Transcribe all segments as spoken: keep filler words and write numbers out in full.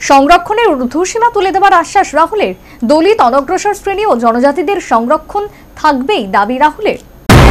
সংরক্ষণের ঊর্ধ্বসীমা তুলে দেওয়ার আশ্বাস রাহুলের। দলিত অনগ্রসর শ্রেণী ও জনজাতিদের সংরক্ষণ থাকবেই দাবি রাহুলের।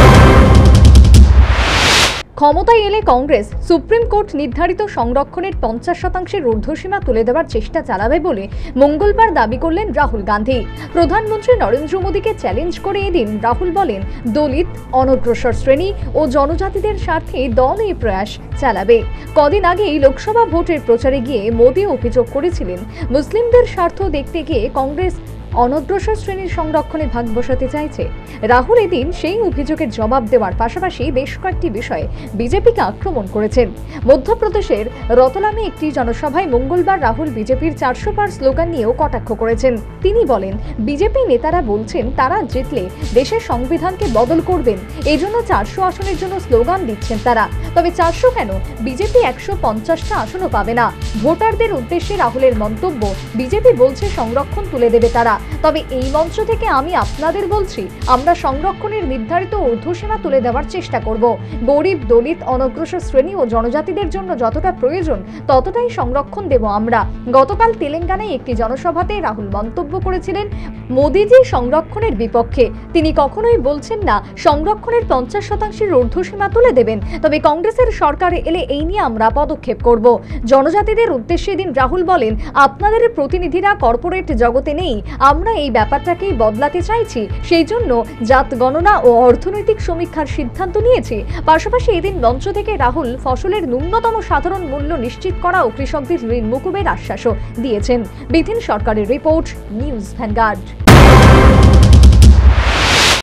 ক্ষমতায় এলে কংগ্রেস সুপ্রিম কোর্ট নির্ধারিত সংরক্ষণের পঞ্চাশ শতাংশের ঊর্ধ্বসীমা তুলে দেওয়ার চেষ্টা চালাবে বলে মঙ্গলবার দাবি করলেন রাহুল গান্ধী। প্রধানমন্ত্রী নরেন্দ্র মোদীকে চ্যালেঞ্জ করে এদিন রাহুল বলেন, দলিত অনগ্রসর শ্রেণী ও জনজাতিদের স্বার্থে দল এই প্রয়াস চালাবে। কদিন আগেই লোকসভা ভোটের প্রচারে গিয়ে মোদী অভিযোগ করেছিলেন, মুসলিমদের স্বার্থ দেখতে গিয়ে কংগ্রেস অনগ্রসর শ্রেণীর সংরক্ষণে ভাগ বসাতে চাইছে। রাহুল এদিন সেই অভিযোগের জবাব দেওয়ার পাশাপাশি বেশ কয়েকটি বিষয়ে বিজেপিকে আক্রমণ করেছেন। মধ্যপ্রদেশের রতলামে একটি জনসভায় মঙ্গলবার রাহুল বিজেপির চারশো পার স্লোগান নিয়েও কটাক্ষ করেছেন। তিনি বলেন, বিজেপি নেতারা বলছেন তারা জিতলে দেশের সংবিধানকে বদল করবেন, এই জন্য চারশো আসনের জন্য স্লোগান দিচ্ছেন তারা। তবে চারশো কেন, বিজেপি একশো পঞ্চাশটা আসনও পাবে না। ভোটারদের উদ্দেশ্যে রাহুলের মন্তব্য, বিজেপি বলছে সংরক্ষণ তুলে দেবে তারা, তবে এই মঞ্চ থেকে আমি আপনাদের বলছি, আমরা সংরক্ষণের নির্ধারিত ঊর্ধ্বসীমা তুলে দেওয়ার চেষ্টা করব। গরিব, দলিত, অনগ্রসর শ্রেণী ও জনজাতিদের জন্য যতটা প্রয়োজন ততটাই সংরক্ষণ দেব আমরা। গতকাল তেলেঙ্গানায় একটি জনসভাতে রাহুল মন্তব্য করেছিলেন, মোদীজি সংরক্ষণের বিপক্ষে। তিনি কখনোই বলছেন না সংরক্ষণের পঞ্চাশ শতাংশের ঊর্ধ্বসীমা তুলে দেবেন, তবে কংগ্রেসের সরকার এলে এই নিয়ে আমরা পদক্ষেপ করব। জনজাতিদের উদ্দেশ্যে দিন রাহুল বলেন, আপনাদের প্রতিনিধিরা কর্পোরেট জগতে নেই, আমরা এই ব্যাপারটাকেই বদলাতে চাইছি, সেই জন্য জাত গণনা ও অর্থনৈতিক সমীক্ষার সিদ্ধান্ত নিয়েছি। পাশাপাশি এদিন মঞ্চ থেকে রাহুল ফসলের ন্যূনতম সাধারণ মূল্য নিশ্চিত করা ও কৃষকদের ঋণ মুকুবের আশ্বাসও দিয়েছেন। বিধিন সরকারের রিপোর্ট, নিউজ ভ্যানগার্ড।